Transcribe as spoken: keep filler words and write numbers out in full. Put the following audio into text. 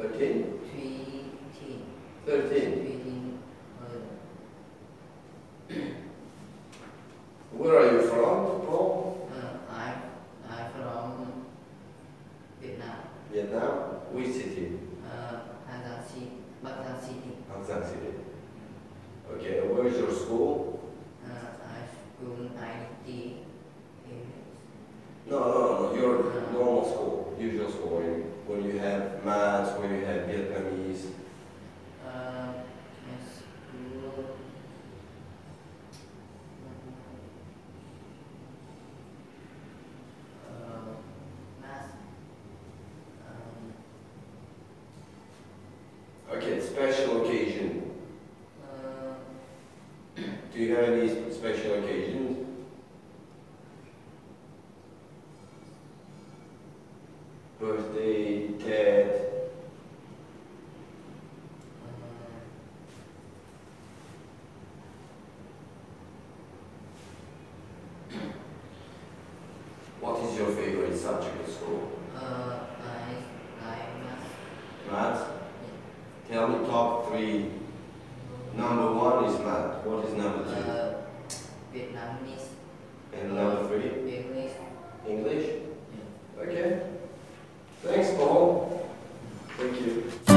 thirteen? Three. thirteen. Three. Uh, Where are you from, Paul? uh, I I from Vietnam. Vietnam? Which city? Uh, Hà Giang City. Bắc Giang City. Hang Sang City. Okay, where is your school? Uh, I school I D T English. No, no, no, your normal school, usual school, where you, where you have maths, where you have Vietnamese. Uh, my school. Uh, math. Um, Okay, special occasion. uh, Do you have any special occasions? Birthday, Ted. What is your favorite subject at school? uh, I I math. Maths? Tell me top three. Number one is math. What is number two? Uh, Vietnamese. And number three? English. English? Okay. Thanks, Paul. Thank you.